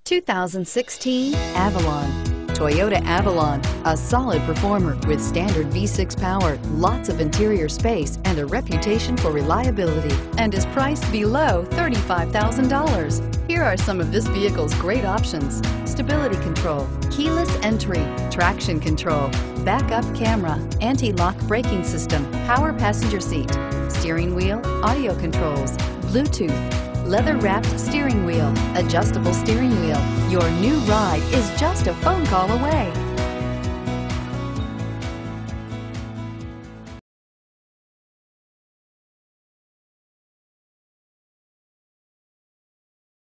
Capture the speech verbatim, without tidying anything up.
two thousand sixteen Avalon. Toyota Avalon, a solid performer with standard V six power, lots of interior space, and a reputation for reliability, and is priced below thirty-five thousand dollars. Here are some of this vehicle's great options: stability control, keyless entry, traction control, backup camera, anti-lock braking system, power passenger seat, steering wheel audio controls, Bluetooth, leather-wrapped steering wheel, adjustable steering wheel. Your new ride is just a phone call away.